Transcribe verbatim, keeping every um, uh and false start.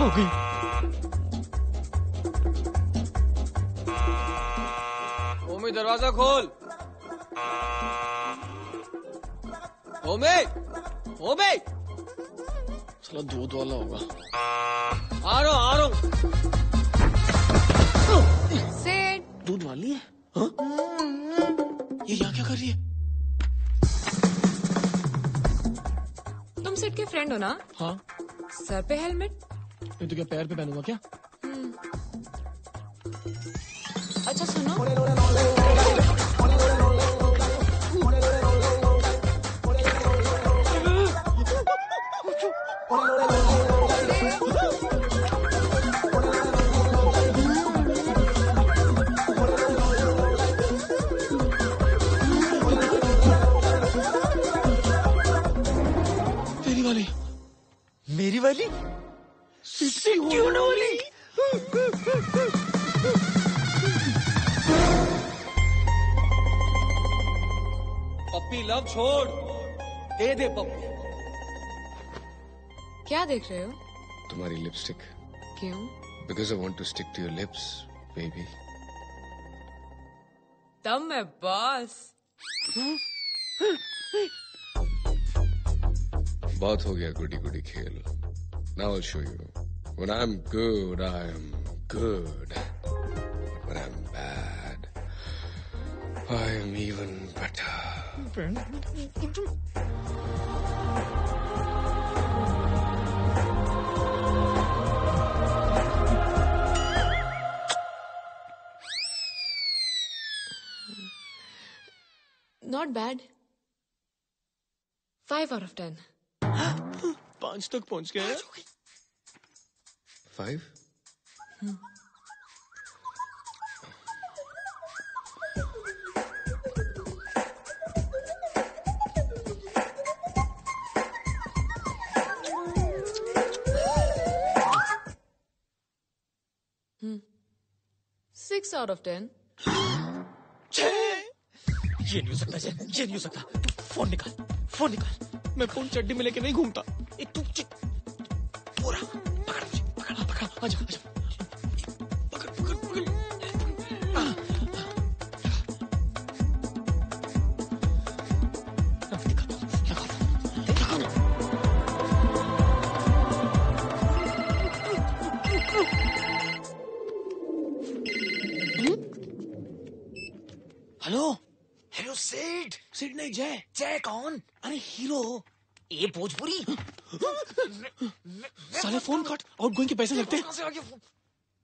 हो गई। ओमी दरवाजा खोल। ओमी, ओमी। साला दूध वाला होगा। आ रहा हूँ, आ रहा हूँ। सेठ। दूध वाली है? हाँ? ये यहाँ क्या कर रही है? तुम सेठ के फ्रेंड हो ना? हाँ। सर पे हेलमेट? ये तो क्या पैर पे पहनूंगा क्या? अच्छा सुनो, तेरी वाली, मेरी वाली? सिक्योर वाली। पप्पी लव छोड़, दे दे पप्पी। क्या देख रहे हो? तुम्हारी लिपस्टिक। क्यों? Because I want to stick to your lips, baby. तब मैं बॉस। बहुत हो गया गुडी गुडी खेल. Now I'll show you. When I'm good, I am good. When I'm bad, I am even better. Not bad. Five out of ten. पांच तक पहुंच गए। Five? Six out of ten. ये नहीं हो सकता, ये नहीं हो सकता। तू फोन निकाल, फोन निकाल। मैं फोन चड्डी में लेके नहीं घूमता। ए, तू पूरा पकड़ मुझे, पकड़, पकड़, आजा, आजा। पकड़, पकड़, पकड़। आ, आ। दिखा दो, लगा दो, लगा दो। हेलो हेलो सेठ। सीट नहीं, जय। जय कौन? अरे हीरो। ये भोजपुरी। साले फोन काट, आउटगोइंग के पैसे लगते हैं। कहाँ से आ गया?